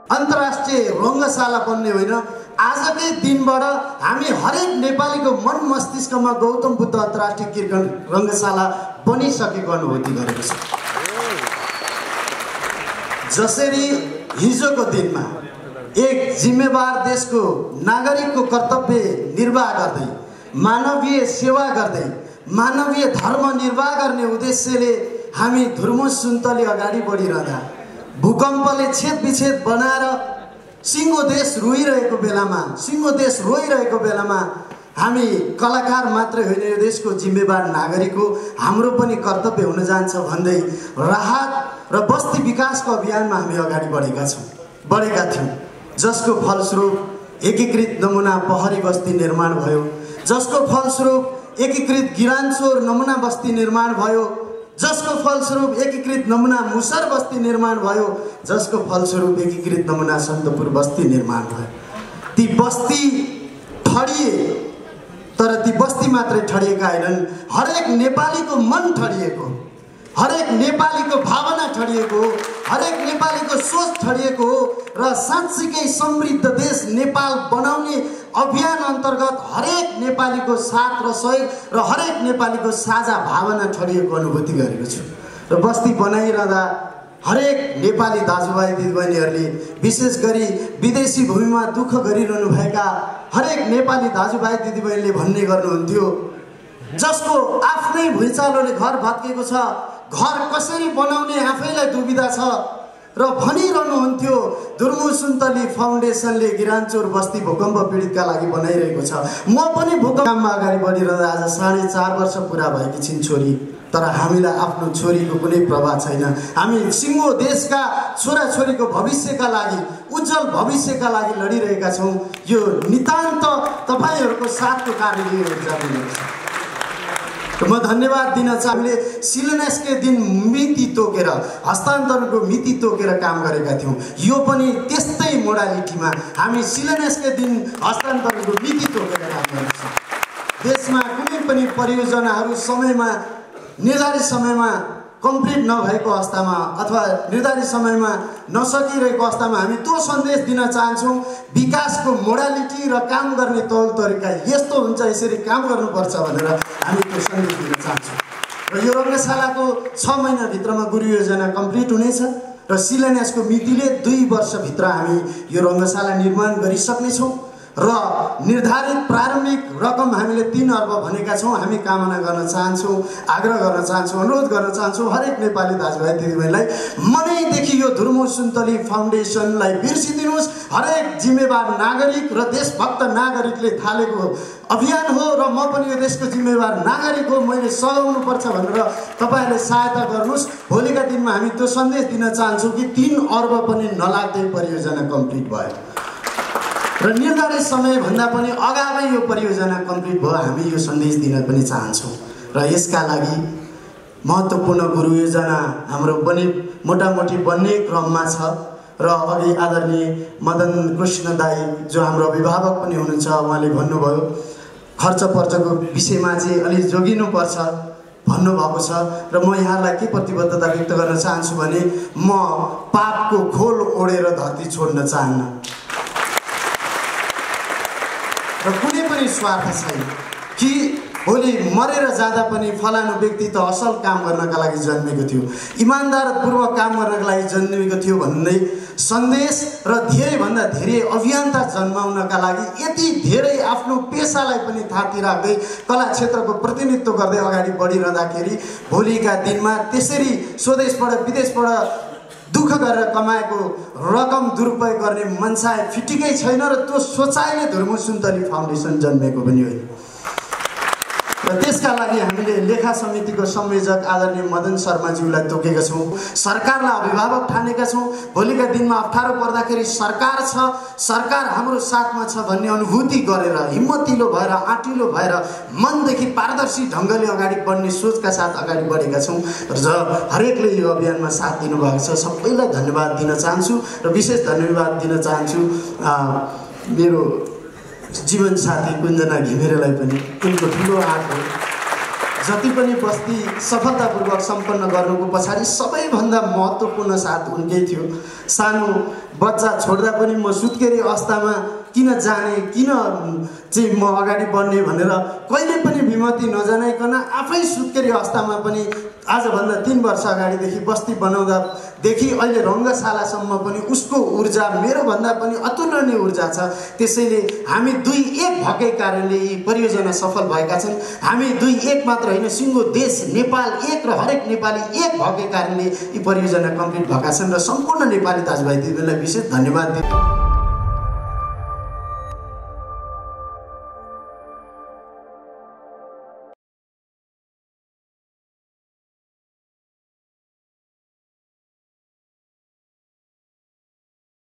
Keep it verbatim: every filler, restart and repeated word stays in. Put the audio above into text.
अन्तर्राष्ट्रिय रङ्गशाला बन्ने होइन, आजकै दिनबाट हामी हरेक नेपालीको मन मस्तिष्कमा गौतम बुद्ध अन्तर्राष्ट्रिय क्रिकेट रङ्गशाला बनिसकेको अनुभूति गरेको छ। जसरी हिजोको दिनमा एक जिम्मेवार देशको नागरिकको कर्तव्य निर्वाह गर्दै, मानवीय सेवा गर्दै, मानवीय धर्म निर्वाह गर्ने उद्देश्यले हामी धुर्मु सुन्तली अगाडि बढिरहँदा भूकम्पले छेद विच्छेद बनाएर सिङ्गो देश रोइरहेको बेलामा, सिङ्गो देश रोइरहेको बेलामा हामी कलाकार मात्रै होइन, यो देशको जिम्मेवार नागरिक हो, हाम्रो पनि कर्तव्य हुन जान्छ भन्दै राहत र बस्ती विकासको अभियानमा हामी अगाडि बढेका छौँ बढेका थियौँ, जसको फलस्वरूप एकीकृत नमुना पहरी बस्ती निर्माण भयो, जसको फलस्वरूप एकीकृत गिरानचोर नमुना बस्ती निर्माण भयो, जसको फलस्वरूप एकीकृत नमुना मुसर बस्ती निर्माण भयो, जसको फलस्वरूप एकीकृत नमुना सन्तपुर बस्ती निर्माण भयो। ती बस्ती ठडिए, तर ती बस्ती मात्रै ठडिएका होइनन्, हरेक नेपालीको मन ठडिएको, हरेक नेपालीको भावना ठडिएको, हरेक नेपालीको सोच ठडिएको र साँच्चीकै समृद्ध देश नेपाल बनाउने अभियान अन्तर्गत हरेक नेपालीको साथ र सहयोग र हरेक नेपालीको साझा भावना ठडिएको अनुभूति गरेको छु। र बस्ती बनाइरहँदा हरेक नेपाली दाजुभाइ दिदीबहिनीहरूले, विशेष गरी विदेशी भूमिमा दुःख गरिरहनु भएका हरेक नेपाली दाजुभाइ दिदीबहिनीले भन्ने गर्नुहुन्थ्यो, जसको आफ्नै भुइँचालोले घर भत्केको छ, घर कसरी बनाउने आफैलाई दुविधा छ र भनिरहनुहुन्थ्यो, धुर्मु सुन्तली फाउन्डेसनले गिरानचोर बस्ती भूकम्प पीडितका लागि बनाइरहेको छ। म पनि भूकम्पमा अगाडि बढिरहँदा आज साढे चार वर्ष पुरा भएकी छिन् छोरी, तर हामीलाई आफ्नो छोरीको कुनै प्रभाव छैन। हामी सिङ्गो देशका छोराछोरीको भविष्यका लागि, उज्जवल भविष्यका लागि लडिरहेका छौँ। यो नितान्त तपाईँहरूको साथको कारणले हुन्छ। म धन्यवाद दिन चाहन्छु। हामीले शिलान्यासकै दिन मिति तोकेर, हस्तान्तरणको मिति तोकेर काम गरेका थियौँ। यो पनि त्यस्तै मोडालिटीमा हामी शिलान्यासकै दिन हस्तान्तरणको मिति तोकेर काम गर्छौँ। देशमा कुनै पनि परियोजनाहरू समयमा, निर्धारित समयमा कम्प्लिट नभएको अवस्थामा अथवा निर्धारित समयमा नसकिरहेको अवस्थामा हामी त्यो सन्देश दिन चाहन्छौँ, विकासको मोडालिटी र काम गर्ने तौर तरिका यस्तो हुन्छ, यसरी काम गर्नुपर्छ भनेर हामी त्यो सन्देश दिन चाहन्छौँ। र यो रङ्गशालाको छ महिनाभित्रमा गुरु योजना कम्प्लिट हुनेछ र शिलान्यासको मितिले दुई वर्षभित्र हामी यो रङ्गशाला निर्माण गरिसक्नेछौँ र निर्धारित प्रारम्भिक रकम हामीले तीन अर्ब भनेका छौँ। हामी कामना गर्न चाहन्छौँ, आग्रह गर्न चाहन्छौँ, अनुरोध गर्न चाहन्छौँ हरेक नेपाली दाजुभाइ दिदीबहिनीलाई, मनैदेखि यो धुर्मु सुन्तली फाउन्डेसनलाई बिर्सिदिनुहोस्। हरेक जिम्मेवार नागरिक र देशभक्त नागरिकले थालेको अभियान हो र म पनि यो देशको जिम्मेवार नागरिक हो, मैले सघाउनुपर्छ भनेर तपाईँहरूले सहायता गर्नुहोस्। भोलिका दिनमा हामी त्यो सन्देश दिन चाहन्छौँ कि तीन अर्ब पनि नलाग्दै परियोजना कम्प्लिट भयो र निर्धारित समयभन्दा पनि अगावै यो परियोजना कम्प्लिट भयो। हामी यो सन्देश दिन पनि चाहन्छौँ र यसका लागि महत्त्वपूर्ण गुरु योजना हाम्रो बने मोटामोटी बन्ने क्रममा छ र अघि आदरणीय मदन कृष्ण दाई जो हाम्रो अभिभावक पनि हुनुहुन्छ, उहाँले भन्नुभयो खर्च पर्चको विषयमा चाहिँ अलि जोगिनुपर्छ भन्नुभएको छ र म यहाँलाई के प्रतिबद्धता व्यक्त गर्न चाहन्छु भने म पापको खोल ओढेर धरती छोड्न चाहन्न र कुनै पनि स्वार्थ छैन कि भोलि मरेर जाँदा पनि फलानु व्यक्ति त असल काम गर्नका लागि जन्मेको थियो, इमान्दारपूर्वक काम गर्नका लागि जन्मेको थियो भन्दै सन्देश र धेरैभन्दा धेरै अभियन्ता जन्माउनका लागि यति धेरै आफ्नो पेसालाई पनि थाती राख्दै कला क्षेत्रको प्रतिनिधित्व गर्दै अगाडि बढिरहँदाखेरि भोलिका दिनमा त्यसरी स्वदेशबाट विदेशबाट दुःख गरेर कमाएको रकम दुरुपयोग गर्ने मनसाय फिटिकै छैन र त्यो सोचाइले धुर्मु सुन्तली फाउन्डेसन जन्मेको पनि होइन। र त्यसका लागि हामीले लेखा समितिको संयोजक आदरणीय मदन शर्माज्यूलाई तोकेका छौँ, सरकारलाई अभिभावक ठानेका छौँ। भोलिका दिनमा अप्ठ्यारो पर्दाखेरि सरकार छ, सरकार हाम्रो साथमा छ भन्ने अनुभूति गरेर हिम्मतिलो भएर, आँटिलो भएर, मनदेखि पारदर्शी ढङ्गले अगाडि बढ्ने सोचका साथ अगाडि बढेका छौँ र हरेकले यो अभियानमा साथ दिनुभएको छ। सबैलाई धन्यवाद दिन चाहन्छु र विशेष धन्यवाद दिन चाहन्छु मेरो जीवन साथी कुञ्जना घिमिरेलाई पनि, उनको ठुलो हात हो जति पनि बस्ती सफलतापूर्वक सम्पन्न गर्नुको पछाडि सबैभन्दा महत्त्वपूर्ण साथ उनकै थियो। सानो बच्चा छोड्दा पनि म सुत्केरी अवस्थामा किन जाने, किन चाहिँ म अगाडि बढ्ने भनेर कहिले पनि विमति नजनाइकन आफै सुत्केरी अवस्थामा पनि आजभन्दा तीन वर्ष अगाडिदेखि बस्ती बनाउँदादेखि अहिले रङ्गशालासम्म पनि उसको ऊर्जा मेरोभन्दा पनि अतुलनीय ऊर्जा छ। त्यसैले हामी दुई एक भएकै कारणले यी परियोजना सफल भएका छन्। हामी दुई एक मात्र होइन, सिङ्गो देश नेपाल एक र हरेक नेपाली एक भएकै कारणले यी परियोजना कम्प्लिट भएका छन् र सम्पूर्ण नेपाली दाजुभाइ दिदीबहिनीलाई विशेष धन्यवाद दिन्छु।